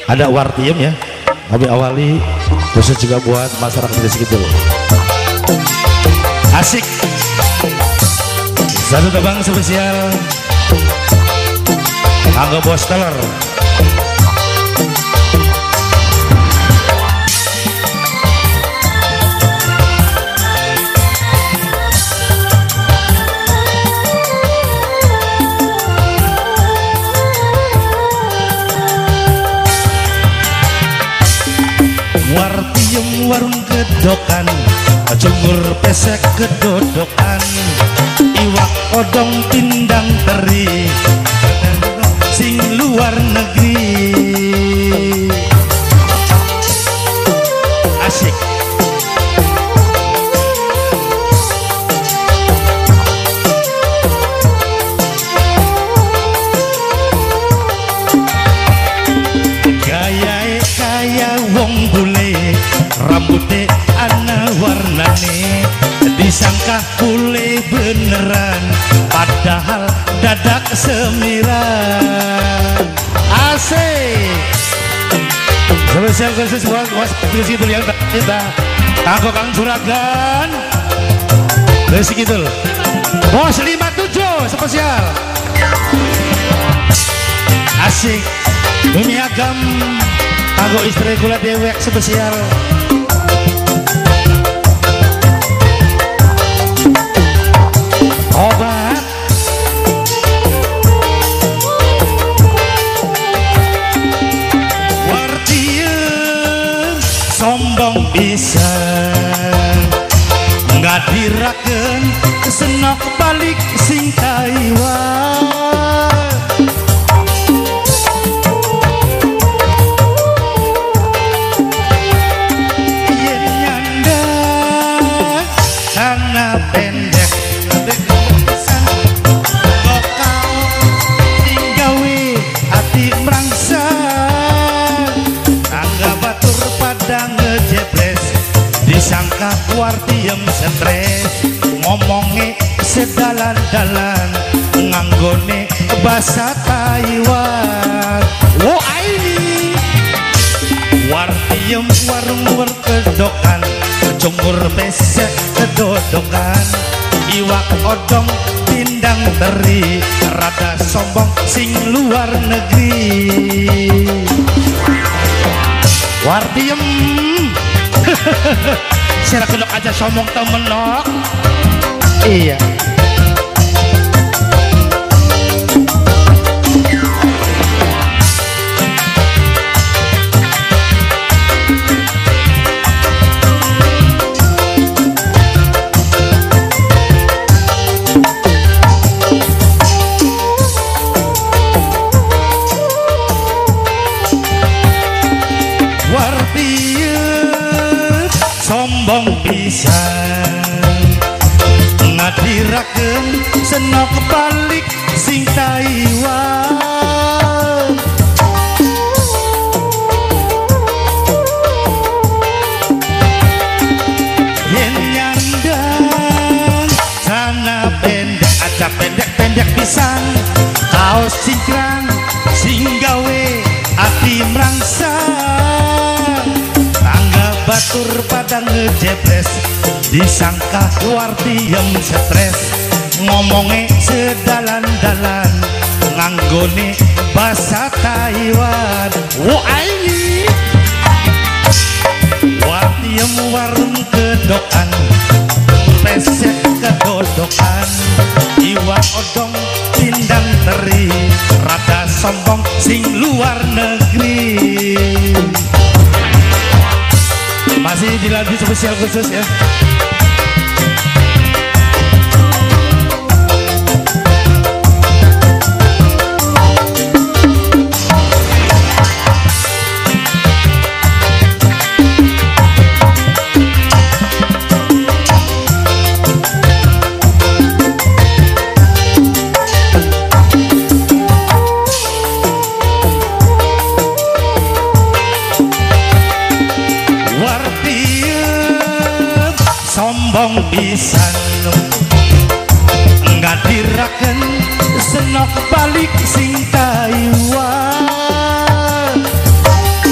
ada wartiem ya, kami awali khusus juga buat masyarakat di sekitar. Asik. Satu tebang spesial Angga Bos Teller. Wartiem warung kedokan, cungur pesek kedodokan, iwak odong pindang teri, sing luar negeri. Asik. Gayae kaya wong bule, rambutnya ana warnane, disangka bule beneran, padahal dadak semiran. Asik. Spesial khusus buat Besi Kidul yang kita Kanggo Kang Juragan Besi Kidul Bos 57 spesial. Asik. Bumi Agam kanggo istri kula dewek spesial. Obat wartiem sombong pisan, ngadirakeun senok balik sing Taiwan. Yen nyandang kana pendek disangka wartiem stres, ngomongnya sedalan-dalan, nganggone bahasa Taiwan. Wo ini wartiem warung kedokan, cungur pesek kedodokan, iwak odong pindang teri, rada sombong sing luar negeri. Wartiem Sira kedok aja sombong temenok. Iya. Sombong pisan, ngadirakeun senok balik sing Taiwan. Yen nyandang sana pendek aja pendek-pendek pisan, kaos cingkrang sing gawe ati merangsang, batur pada ngejebres, disangka wartiem stres, ngomongnya sedalan-dalan, nganggone bahasa Taiwan. Wo ini wartiem warung kedokan, pesek kedodokan, iwak odong pindang teri, rada sombong sing luar negeri. Masih di lagu spesial khusus ya. Sombong pisan, ngadirakeun senok balik sing Taiwan.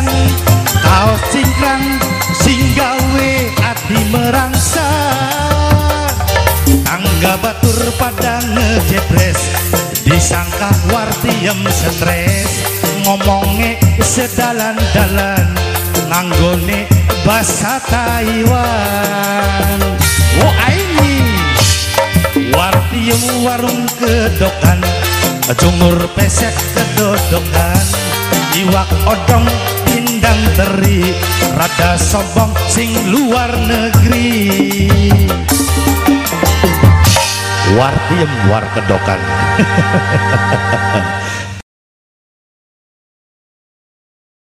kaos cingkrang sing gawe ati merangsang. Tangga batur pada ngejebres disangka wartiem stres, ngomongnya sedalan-dalan nanggone bahasa Taiwan. Oh aini wartiem warung kedokan, jungur pesek kedodokan, iwak odong pindang teri, rada sombong sing luar negeri. Wartiem war kedokan.